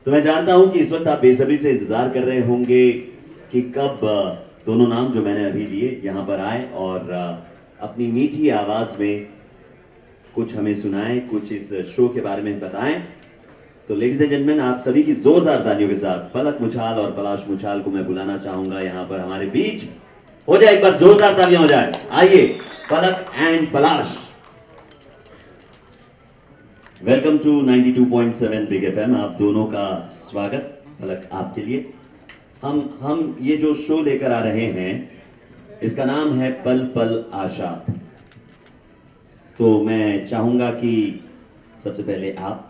तो मैं जानता हूं कि इस वक्त आप बेसब्री से इंतजार कर रहे होंगे कि कब दोनों नाम जो मैंने अभी लिए यहां पर आए और अपनी मीठी आवाज में कुछ हमें सुनाएं, कुछ इस शो के बारे में बताएं। तो लेडीज एंड जेंटलमैन, आप सभी की जोरदार तालियों के साथ पलक मुछाल और पलाश मुछाल को मैं बुलाना चाहूंगा यहां पर हमारे बीच। हो जाए एक बार जोरदार तालियां हो जाए। आइए Palak and Palash. Welcome to 92.7 Big FM. आप दोनों का स्वागत। पलक, आपके लिए हम ये जो शो लेकर आ रहे हैं इसका नाम है पल पल आशा। तो मैं चाहूंगा कि सबसे पहले आप।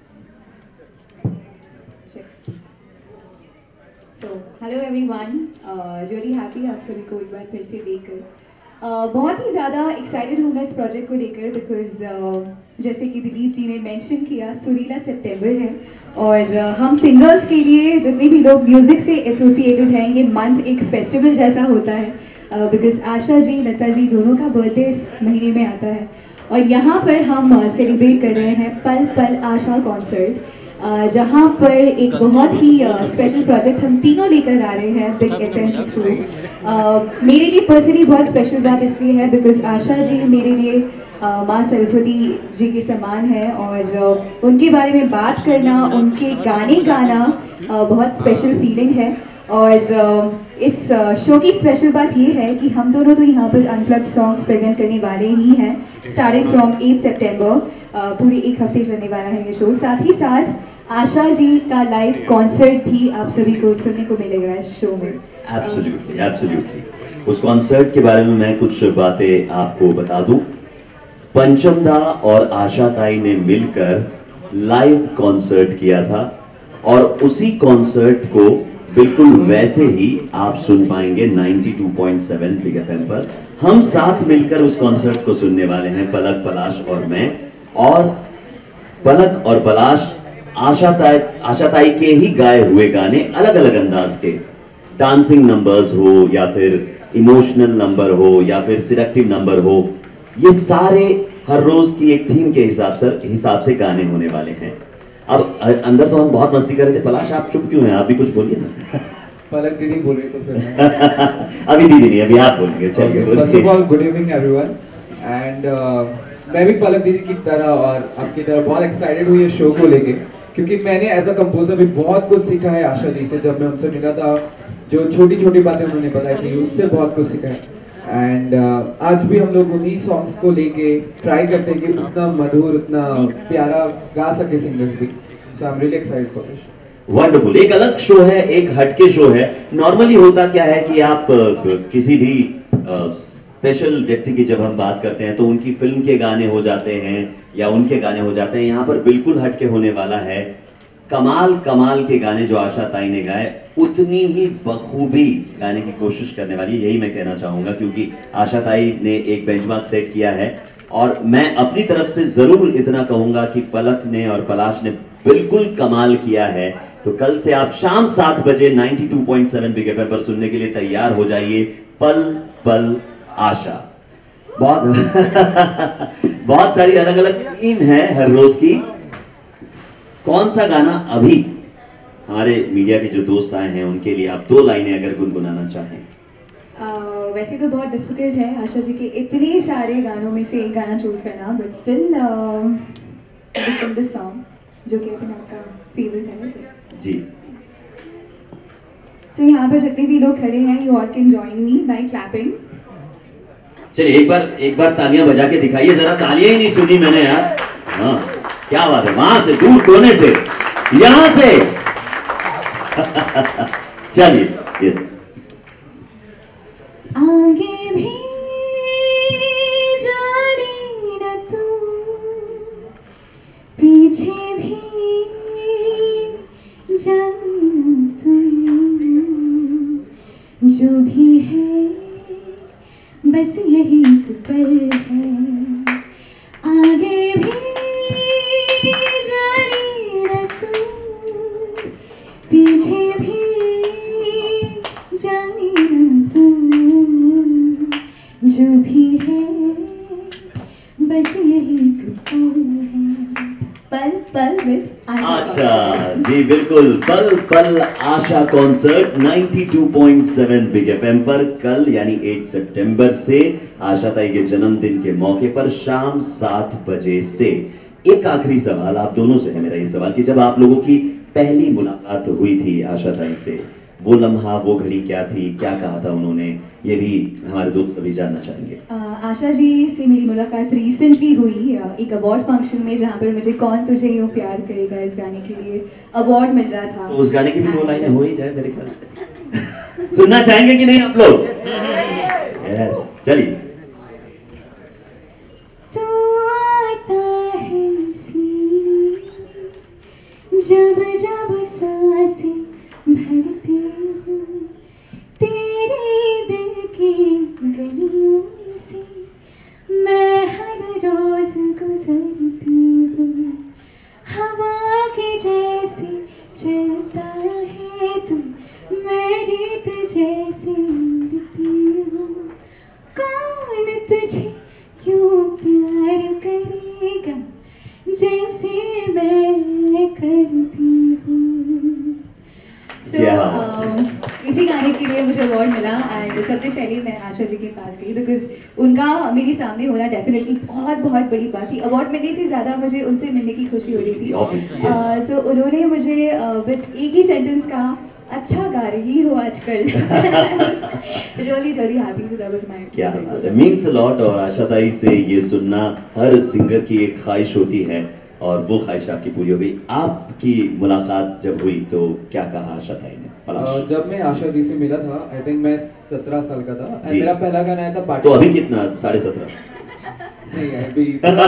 हेलो एवरीवन, रियली हैप्पी आप सभी को एक बार फिर से देखकर। बहुत ही ज़्यादा एक्साइटेड हूँ मैं इस प्रोजेक्ट को लेकर बिकॉज जैसे कि दिलीप जी ने मेंशन किया, सुरीला सितंबर है और हम सिंगर्स के लिए जितने भी लोग म्यूज़िक से एसोसिएटेड हैं, ये मंथ एक फेस्टिवल जैसा होता है बिकॉज आशा जी, लता जी दोनों का बर्थडे इस महीने में आता है और यहाँ पर हम सेलिब्रेट कर रहे हैं पल पल आशा कॉन्सर्ट, जहाँ पर एक बहुत ही स्पेशल प्रोजेक्ट हम तीनों लेकर आ रहे हैं बिग एफएम के थ्रू। मेरे लिए पर्सनली बहुत स्पेशल बात इसलिए है बिकॉज आशा जी मेरे लिए माँ सरस्वती जी के समान है और उनके बारे में बात करना, उनके गाने गाना बहुत स्पेशल फीलिंग है। और इस शो की स्पेशल बात ये है कि हम दोनों तो यहाँ पर अनप्लग्ड सॉन्ग्स प्रेजेंट करने वाले ही हैं स्टार्टिंग फ्रॉम 8 सितंबर। पूरे एक हफ्ते चलने वाला है ये शो। साथ ही साथ आशा जी का लाइव कॉन्सर्ट भी आप सभी को सुनने को मिलेगा इस शो में। Absolutely absolutely. उस कॉन्सर्ट के बारे में मैं कुछ बातें आपको बता दूं। पंचम दा और आशा ताई ने मिलकर लाइव कॉन्सर्ट किया था और उसी कॉन्सर्ट को बिल्कुल वैसे ही आप सुन पाएंगे 92.7 बिग एफएम पर। हम साथ मिलकर उस कॉन्सर्ट को सुनने वाले हैं, पलक, पलाश और मैं। और पलक और पलाश आशा ताई के ही गाए हुए गाने अलग अलग अंदाज के, डांसिंग नंबर्स हो या फिर इमोशनल नंबर हो या फिर सिलेक्टिव नंबर हो, ये सारे हर रोज की एक थीम के हिसाब से गाने होने वाले हैं। अब अंदर तो हम बहुत मस्ती कर रहे थे। पलाश, आप चुप क्यों हैं? आप भी कुछ बोलिए ना। पलक दीदी बोले तो फिर अभी दीदी नहीं, अभी आप बोलेंगे। चलिए first of all good evening everyone and मैं भी पलक दीदी की तरह और आपकी तरह बहुत एक्साइटेड हुई इस शो को लेके, क्योंकि मैंने एज अ कंपोजर भी बहुत कुछ सीखा है आशा जी से। जब मैं उनसे मिला था, जो छोटी छोटी बातें उन्होंने बताई थी, उससे बहुत कुछ सीखा है। एंड आज भी हम लोग उन्हीं सॉन्ग्स को लेके ट्राई करते हैं कि उतना मधुर, उतना प्यारा गा सके सिंगर्स भी। So I am really excited for this. Wonderful. एक अलग शो है, एक हटके शो है। नॉर्मली होता क्या है कि आप किसी भी स्पेशल व्यक्ति की जब हम बात करते हैं तो उनकी फिल्म के गाने हो जाते हैं या उनके गाने हो जाते हैं। यहाँ पर बिल्कुल हटके होने वाला है। कमाल कमाल के गाने जो आशा ताई ने गाए, उतनी ही बखूबी गाने की कोशिश करने वाली, यही मैं कहना चाहूंगा, क्योंकि आशा ताई ने एक बेंचमार्क सेट किया है। और मैं अपनी तरफ से जरूर इतना कहूंगा कि पलक ने और पलाश ने बिल्कुल कमाल किया है। तो कल से आप शाम 7 बजे 92.7 बिग एफएम पर सुनने के लिए तैयार हो जाइए पल पल आशा। बहुत सारी अलग अलग थीम है हर रोज की। कौन सा गाना अभी हमारे मीडिया के जो दोस्त आए हैं उनके लिए आप 2 लाइनें अगर गुनगुनाना चाहें? वैसे तो बहुत डिफिकल्ट है आशा जी के इतने सारे गानों में से एक गाना चूज करना, बट स्टिल दिस सॉन्ग जो कि आपका फेवरेट है वैसे जी। सो यहाँ पर जितने भी लोग खड़े हैं, you all can join me by clapping. चलिए एक बार तालियां बजा के दिखाइए जरा। तालियां ही नहीं सुनी मैंने यार। हाँ, क्या बात है। वहां से, दूर कोने से, यहां से। चलिए। यस। आगे भी जाने न तू, पीछे भी जाने न तू, जो भी है बस यही एक पल है। आगे भी जाने न तू, पीछे भी जाने न तू, जो भी है बस यही एक पल है। पल पल विद आशा। अच्छा जी बिल्कुल, पल पल आशा कॉन्सर्ट 92.7 बिग एफएम पर कल यानी 8 सितंबर से आशा ताई के जन्मदिन के मौके पर शाम 7 बजे से। एक आखिरी सवाल आप दोनों से है मेरा ये सवाल कि जब आप लोगों की पहली मुलाकात हुई थी आशा ताई से, वो लम्हा वो घड़ी क्या थी, क्या कहा था उन्होंने, ये भी हमारे दोस्त सभी जानना चाहेंगे। आशा जी से मेरी मुलाकात रिसेंटली हुई एक अवार्ड फंक्शन में, जहाँ पर मुझे कौन तुझे यूं प्यार करेगा इस गाने के लिए अवार्ड मिल रहा था। तो उस गाने की भी 2 लाइनें हो ही जाए मेरे ख्याल से। सुनना चाहेंगे कि नहीं आप लोग? यस, चलिए। तू आता है सीने में, जब जब सांसें भरती हूँ, तेरे दिल की गलियों से मैं हर रोज गुजरती हूँ। हवा के जैसे चलता है तू, मैं रेत जैसे उड़ती हूँ। कौन तुझे यूं प्यार करेगा जैसे मैं करती हूँ। इसी गाने के लिए मुझे अवार्ड मिला एंड सबसे पहले मैं आशा जी के पास गई बिकॉज उनका मेरे सामने होना डेफिनेटली बहुत बहुत बड़ी बात थी। अवार्ड मिलने से ज़्यादा मुझे उनसे मिलने की खुशी हो रही थी। सो उन्होंने मुझे बस एक ही सेंटेंस कहा, अच्छा गा रही हो आजकल। really happy, so that was my क्या बात है, मीन्स अ लॉट। और आशा ताई से ये सुनना हर सिंगर की एक ख्वाहिश होती है और वो ख्वाहिश आपकी पूरी हो गई। आपकी मुलाकात जब हुई तो क्या कहा आशा ताई ने? जब मैं आशा जी से मिला था, आई थिंक मैं 17 साल का था और मेरा पहला गाना आया था पार्टी। तो अभी कितना? 17.5? नहीं अभी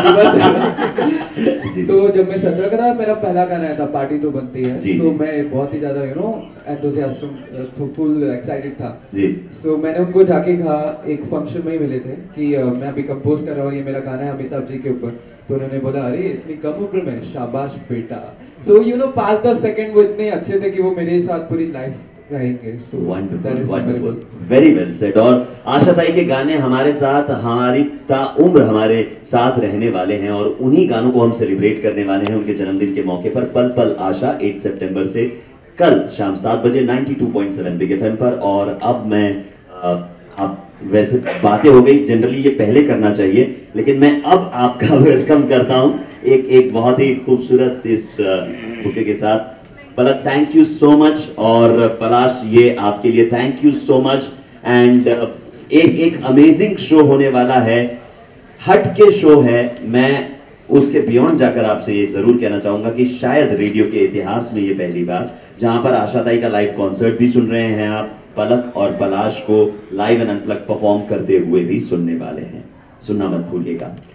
तो जब मैं 17 का था मेरा पहला गाना आया था पार्टी तो बनती है। तो मैं बहुत ही ज्यादा एंथुसियास्टिक फुल एक्साइटेड था। सो मैंने उनको जाके कहा, एक फंक्शन में ही मिले थे कि मैं अभी कंपोज कर रहा हूँ, ये मेरा गाना है अमिताभ जी के ऊपर। तो उन्होंने बोला, अरे इतनी कम उम्र में, शाबाश बेटा। सो 5-10 सेकंड वो इतने अच्छे थे कि वो मेरे साथ पूरी लाइफ रहेंगे। Wonderful, very well said. और आशा ताई के गाने हमारे साथ हमारी ताउम्र हमारे साथ रहने वाले हैं और उन्हीं गानों को हम सेलिब्रेट करने वाले हैं उनके जन्मदिन के मौके पर। पल पल आशा 8 सितंबर से कल शाम 7 बजे 92.7 बिग एफएम पर। और अब मैं आप वैसे बातें हो गई, जनरली ये पहले करना चाहिए, लेकिन मैं अब आपका वेलकम करता हूं एक बहुत ही खूबसूरत इस बुके के साथ। Palak, thank you so much. और पलाश, ये आपके लिए thank you so much. And एक अमेजिंग शो होने वाला है, हट के शो है। मैं उसके बियॉन्ड जाकर आपसे ये जरूर कहना चाहूंगा कि शायद रेडियो के इतिहास में ये पहली बार जहां पर आशा ताई का लाइव कॉन्सर्ट भी सुन रहे हैं आप, पलक और पलाश को लाइव एंड अनप्लग परफॉर्म करते हुए भी सुनने वाले हैं। सुनना मत भूलिएगा।